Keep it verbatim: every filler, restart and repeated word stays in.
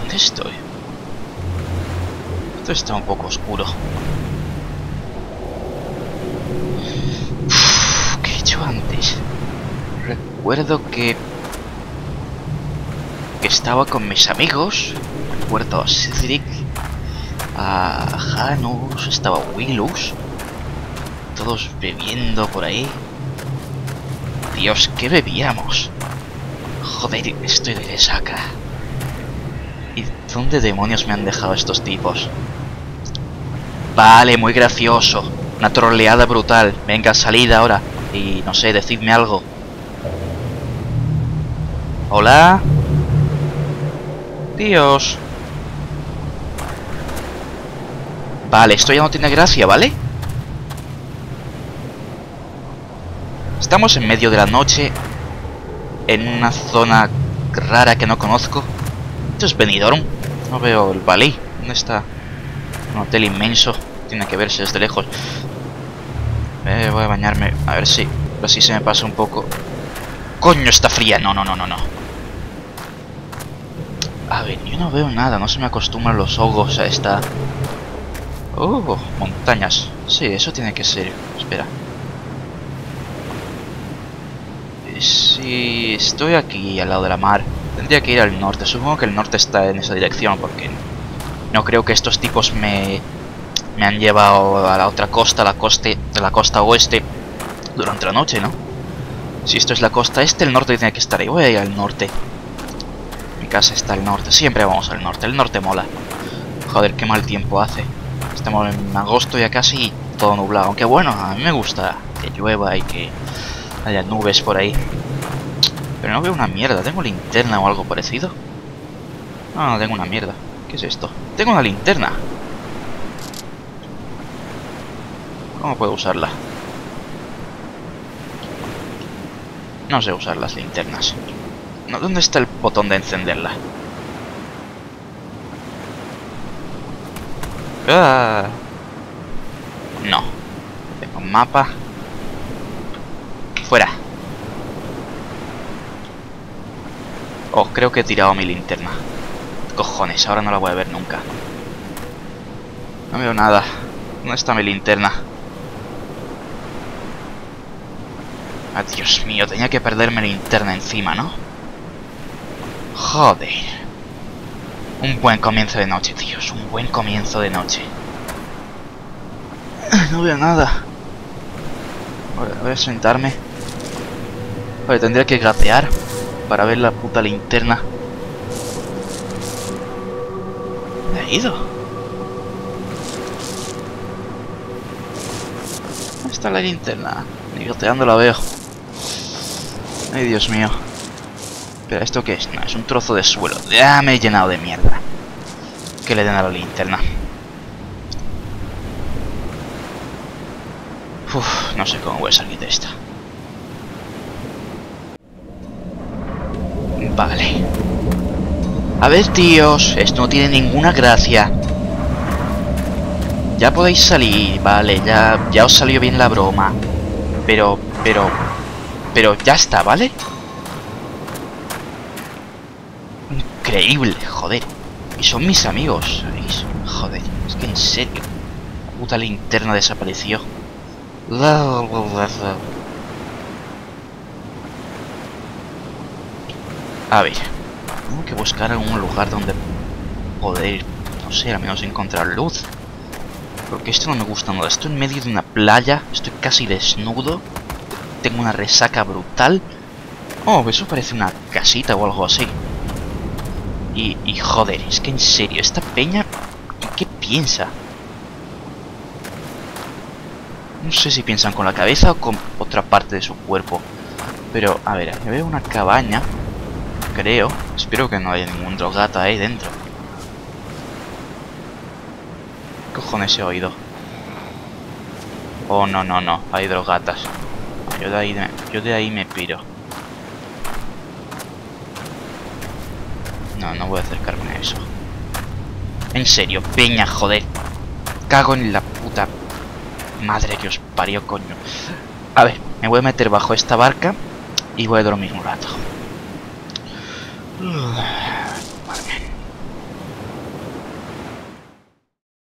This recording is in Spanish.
¿Dónde estoy? Esto está un poco oscuro. Uf, ¿qué he hecho antes? Recuerdo que... que estaba con mis amigos. Recuerdo a Cedric, a Janus, estaba Willus. Todos bebiendo por ahí. Dios, ¿qué bebíamos? Joder, estoy de resaca. ¿Y dónde demonios me han dejado estos tipos? Vale, muy gracioso. Una troleada brutal. Venga, salid ahora. Y no sé, decidme algo. Hola. Dios. Vale, esto ya no tiene gracia, ¿vale? Estamos en medio de la noche, en una zona rara que no conozco. Esto es Benidorm. No veo el Valí. ¿Dónde está? Un hotel inmenso. Tiene que verse desde lejos. Eh, voy a bañarme. A ver si... A ver si se me pasa un poco. ¡Coño, está fría! No, no, no, no, no. A ver, yo no veo nada. No se me acostumbran los ojos a esta... Oh, montañas. Sí, eso tiene que ser. Espera. Si estoy aquí al lado de la mar, tendría que ir al norte. Supongo que el norte está en esa dirección, porque no creo que estos tipos me, me han llevado a la otra costa, a la costa, de la costa oeste, durante la noche, ¿no? Si esto es la costa este, el norte tiene que estar ahí. Voy a ir al norte. Mi casa está al norte. Siempre vamos al norte. El norte mola. Joder, qué mal tiempo hace. Estamos en agosto ya casi y todo nublado. Aunque bueno, a mí me gusta que llueva y que haya nubes por ahí. Pero no veo una mierda. ¿Tengo linterna o algo parecido? No, no tengo una mierda. ¿Qué es esto? Tengo una linterna. ¿Cómo puedo usarla? No sé usar las linternas. No, ¿dónde está el botón de encenderla? Ah. No. Tengo un mapa. Fuera. Oh, creo que he tirado mi linterna. Cojones, ahora no la voy a ver nunca. No veo nada. ¿Dónde está mi linterna? Ah, Dios mío, tenía que perderme la linterna encima, ¿no? Joder. Un buen comienzo de noche, tíos. Un buen comienzo de noche. No veo nada. Vale, voy a sentarme. Vale, tendría que gatear para ver la puta linterna. ¿Me ha ido? ¿Dónde está la linterna? Ni gateando la veo. Ay, Dios mío. Espera, ¿esto qué es? No, es un trozo de suelo. Ya me he llenado de mierda. Que le den a la linterna. Uf, no sé cómo voy a salir de esta. Vale. A ver, tíos, esto no tiene ninguna gracia. Ya podéis salir, vale, ya, ya os salió bien la broma. Pero, pero, pero ya está, ¿vale? Increíble, joder. Y son mis amigos, ¿sabéis? Joder, es que en serio. La puta linterna desapareció. A ver, tengo que buscar algún lugar donde poder, no sé, al menos encontrar luz. Porque esto no me gusta nada. Estoy en medio de una playa, estoy casi desnudo. Tengo una resaca brutal. Oh, eso parece una casita o algo así. Y, y joder, es que en serio, esta peña, ¿qué piensa? No sé si piensan con la cabeza o con otra parte de su cuerpo. Pero, a ver, veo una cabaña. Creo. Espero que no haya ningún drogata ahí dentro. ¿Qué cojones he oído? Oh, no, no, no. Hay drogatas. Yo de ahí me, yo de ahí me piro. No, no voy a acercarme a eso. En serio, peña, joder. Cago en la puta madre que os parió, coño. A ver, me voy a meter bajo esta barca y voy a dormir un rato.